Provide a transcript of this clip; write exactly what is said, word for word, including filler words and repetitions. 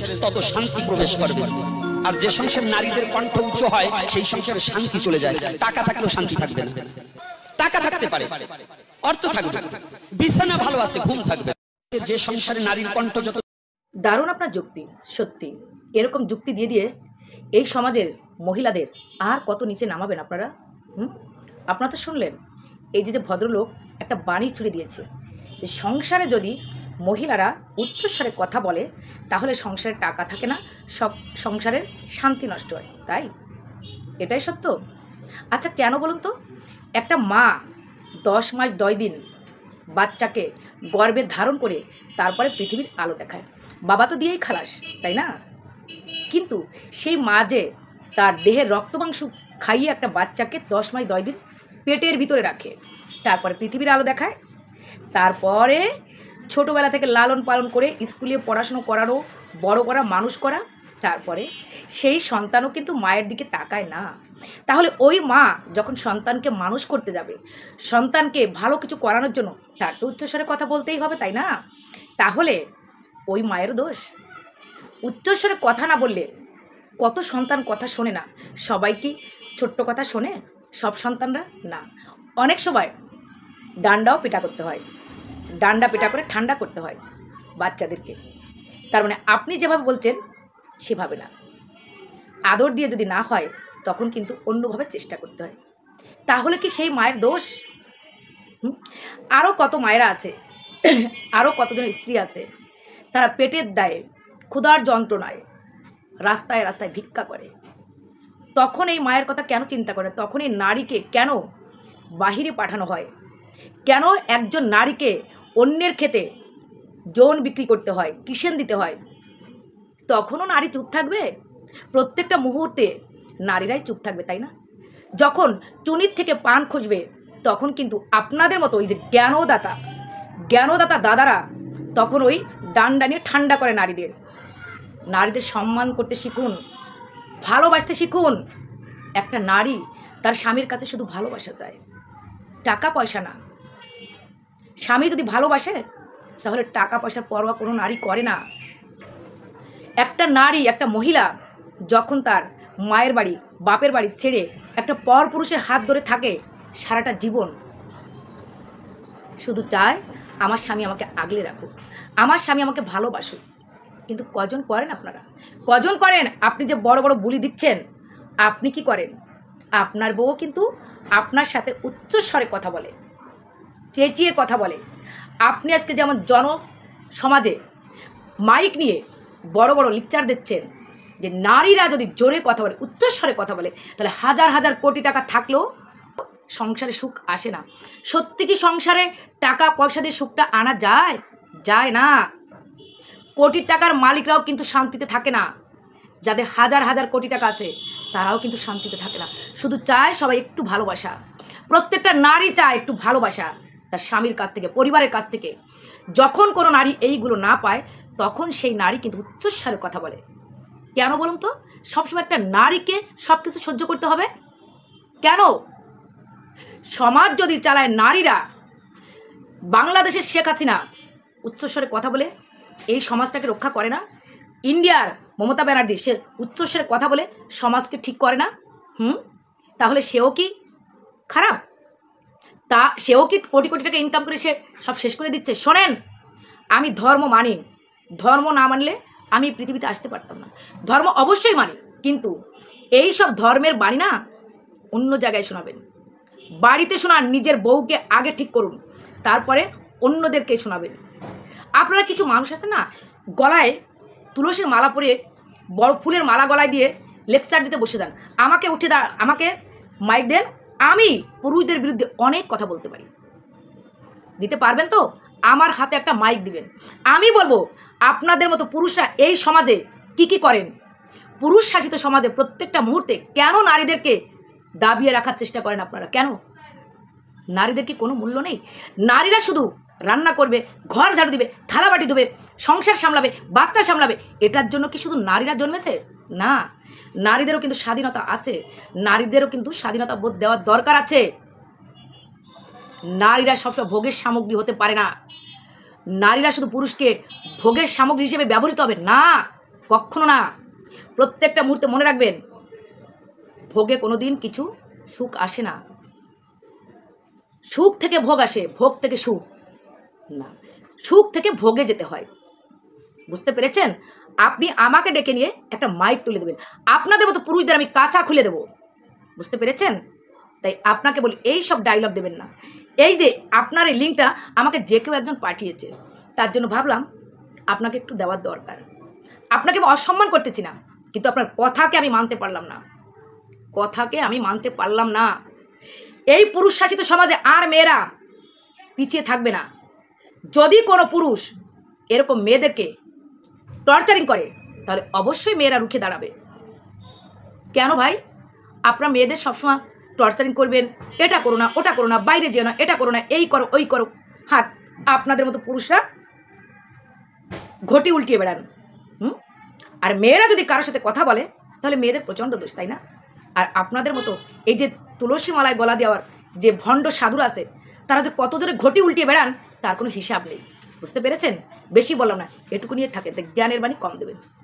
তত শান্তি প্রবেশ করবে। আর যে সংসার নারীদের কণ্ঠ উঁচু হয় সেই সংসারে শান্তি চলে যায়। টাকা থাকলেও শান্তি থাকবে না। টাকা থাকতে পারে, অর্থ থাকবে, বিছানা ভালো আছে, ঘুম থাকবে। যে সংসারে নারীর কণ্ঠ যত দারুণ আপনার যুক্তি, সত্যি এরকম যুক্তি দিয়ে দিয়ে এই সমাজের মহিলাদের আর কত নিচে নামাবেন আপনারা? হুম, আপনারা তো শুনলেন এই যে যে ভদ্রলোক একটা বাণী ছুড়ে দিয়েছে যে সংসারে যদি মহিলারা উচ্চস্বরে কথা বলে তাহলে সংসারে টাকা থাকে না, সব সংসারের শান্তি নষ্ট হয়। তাই এটাই সত্য। আচ্ছা কেন বলুন তো? একটা মা দশ মাস দশ দিন বাচ্চাকে গর্ভে ধারণ করে তারপরে পৃথিবীর আলো দেখায়, বাবা তো দিয়েই খালাস, তাই না? কিন্তু সেই মা যে তার দেহের রক্তমাংস খাইয়ে একটা বাচ্চাকে দশ মাস দশ দিন পেটের ভিতরে রাখে, তারপরে পৃথিবীর আলো দেখায়, তারপরে ছোটোবেলা থেকে লালন পালন করে স্কুলে পড়াশুনো করানো, বড় করা, মানুষ করা, তারপরে সেই সন্তানও কিন্তু মায়ের দিকে তাকায় না। তাহলে ওই মা যখন সন্তানকে মানুষ করতে যাবে, সন্তানকে ভালো কিছু করানোর জন্য তার তো উচ্চস্বরে কথা বলতেই হবে, তাই না? তাহলে ওই মায়ের দোষ? উচ্চস্বরে কথা না বললে কত সন্তান কথা শোনে না। সবাই কি ছোট্ট কথা শোনে? সব সন্তানরা না। অনেক সময় ডান্ডাও পেটা করতে হয়, ডান্ডা পেটা করে ঠান্ডা করতে হয় বাচ্চাদেরকে। তার মানে আপনি যেভাবে বলছেন সেভাবে না, আদর দিয়ে যদি না হয় তখন কিন্তু অন্যভাবে চেষ্টা করতে হয়। তাহলে কি সেই মায়ের দোষ? আরও কত মায়েরা আছে, আরও কতজন স্ত্রী আছে, তারা পেটের দায়ে, ক্ষুধার যন্ত্রণায় রাস্তায় রাস্তায় ভিক্ষা করে। তখন এই মায়ের কথা কেন চিন্তা করে? তখন এই নারীকে কেন বাহিরে পাঠানো হয়? কেন একজন নারীকে অন্যের খেতে যৌন বিক্রি করতে হয়, কিসেন দিতে হয়? তখনও নারী চুপ থাকবে? প্রত্যেকটা মুহূর্তে নারীরাই চুপ থাকবে, তাই না? যখন চুনির থেকে পান খুঁজবে তখন কিন্তু আপনাদের মতো ওই যে জ্ঞানদাতা জ্ঞানদাতা দাদারা তখন ওই ডান্ডা নিয়ে ঠান্ডা করে নারীদের। নারীদের সম্মান করতে শিখুন, ভালোবাসতে শিখুন। একটা নারী তার স্বামীর কাছে শুধু ভালোবাসা চায়, টাকা পয়সা না। স্বামী যদি ভালোবাসে তাহলে টাকা পয়সার পরোয়া কোনো নারী করে না। একটা নারী, একটা মহিলা যখন তার মায়ের বাড়ি, বাপের বাড়ি ছেড়ে একটা পর পুরুষের হাত ধরে থাকে সারাটা জীবন, শুধু চায় আমার স্বামী আমাকে আগলে রাখুক, আমার স্বামী আমাকে ভালোবাসুক। কিন্তু কজন করেন আপনারা? কজন করেন? আপনি যে বড় বড় বুলি দিচ্ছেন, আপনি কি করেন? আপনার বউ কিন্তু আপনার সাথে উচ্চস্বরে কথা বলে, চেঁচিয়ে কথা বলে। আপনি আজকে যেমন জন সমাজে মাইক নিয়ে বড় বড় লিকচার দিচ্ছেন যে নারীরা যদি জোরে কথা বলে, উচ্চস্বরে কথা বলে, তাহলে হাজার হাজার কোটি টাকা থাকলেও সংসারে সুখ আসে না। সত্যি কি সংসারে টাকা পয়সা দিয়ে সুখটা আনা যায়? যায় না। কোটি টাকার মালিকরাও কিন্তু শান্তিতে থাকে না। যাদের হাজার হাজার কোটি টাকা আছে তারাও কিন্তু শান্তিতে থাকে না। শুধু চায় সবাই একটু ভালোবাসা। প্রত্যেকটা নারী চায় একটু ভালোবাসা তার স্বামীর কাছ থেকে, পরিবারের কাছ থেকে। যখন কোনো নারী এইগুলো না পায় তখন সেই নারী কিন্তু উচ্চস্বরে কথা বলে। কেন বলুন তো? সবসময় একটা নারীকে সব কিছু সহ্য করতে হবে কেন? সমাজ যদি চালায় নারীরা, বাংলাদেশের শেখ হাসিনা উচ্চস্বরে কথা বলে এই সমাজটাকে রক্ষা করে না। ইন্ডিয়ার মমতা ব্যানার্জি সে উচ্চস্বরে কথা বলে সমাজকে ঠিক করে না। হুম, তাহলে সেও কি খারাপ? তা সেও কি কোটি কোটি টাকা ইনকাম করে সে সব শেষ করে দিচ্ছে? শোনেন, আমি ধর্ম মানি, ধর্ম না মানলে আমি পৃথিবীতে আসতে পারতাম না। ধর্ম অবশ্যই মানি, কিন্তু এই সব ধর্মের বাণী না অন্য জায়গায় শোনাবেন। বাড়িতে শোনান, নিজের বউকে আগে ঠিক করুন, তারপরে অন্যদেরকে শোনাবেন। আপনারা কিছু মানুষ আছে না, গলায় তুলসীর মালা পরে বড় ফুলের মালা গলায় দিয়ে লেকচার দিতে বসে যান। আমাকে উঠে দা আমাকে মাইক দেন, আমি পুরুষদের বিরুদ্ধে অনেক কথা বলতে পারি। দিতে পারবেন তো? আমার হাতে একটা মাইক দিবেন, আমি বলবো আপনাদের মতো পুরুষরা এই সমাজে কি কি করেন। পুরুষ শাসিত সমাজে প্রত্যেকটা মুহূর্তে কেন নারীদেরকে দাবিয়ে রাখার চেষ্টা করেন আপনারা? কেন? নারীদের কি কোনো মূল্য নেই? নারীরা শুধু রান্না করবে, ঘর ঝাড়ু দিবে, থালা বাটি ধোবে, সংসার সামলাবে, বাচ্চা সামলাবে, এটার জন্য কি শুধু নারীরা জন্মেছে? না, নারীদেরও কিন্তু স্বাধীনতা আছে, নারীদেরও কিন্তু স্বাধীনতা বোধ দেওয়ার দরকার আছে। নারীরা সবসময় ভোগের সামগ্রী হতে পারে না। নারীরা শুধু পুরুষকে ভোগের সামগ্রী হিসেবে ব্যবহৃত হবে না। কখনো না। প্রত্যেকটা মুহূর্তে মনে রাখবেন, ভোগে কোনো দিন কিছু সুখ আসে না। সুখ থেকে ভোগ আসে, ভোগ থেকে সুখ না, সুখ থেকে ভোগে যেতে হয়। বুঝতে পেরেছেন? আপনি আমাকে ডেকে নিয়ে একটা মাইক তুলে দেবেন, আপনাদের মতো পুরুষদের আমি কাঁচা খুলে দেবো। বুঝতে পেরেছেন? তাই আপনাকে বলি, এই সব ডায়লগ দেবেন না। এই যে আপনার এই লিঙ্কটা আমাকে যে কেউ একজন পাঠিয়েছে, তার জন্য ভাবলাম আপনাকে একটু দেওয়ার দরকার। আপনাকে আমি অসম্মান করতেছি না, কিন্তু আপনার কথাকে আমি মানতে পারলাম না, কথাকে আমি মানতে পারলাম না। এই পুরুষ শাসিত সমাজে আর মেয়েরা পিছিয়ে থাকবে না। যদি কোনো পুরুষ এরকম মেয়েদেরকে টর্চারিং করে, তাহলে অবশ্যই মেয়েরা রুখে দাঁড়াবে। কেন ভাই আপনারা মেয়েদের সবসময় টর্চারিং করবেন? এটা করো না, ওটা করো না, বাইরে যেও না, এটা করো না, এই করো, ওই করো। হাত আপনাদের মতো পুরুষরা ঘটি উল্টিয়ে বেড়ান। হুম আর মেয়েরা যদি কারোর সাথে কথা বলে, তাহলে মেয়েদের প্রচণ্ড দোষ, তাই না? আর আপনাদের মতো এই যে তুলসী মালায় গলা দেওয়ার যে ভণ্ড সাধুরা আছে, তারা যে কত জোরে ঘটি উল্টিয়ে বেড়ান, তার কোনো হিসাব নেই। বুঝতে পেরেছেন? বেশি বললাম না, এটুকু নিয়ে থাকে, জ্ঞানের বাণী কম দেবেন।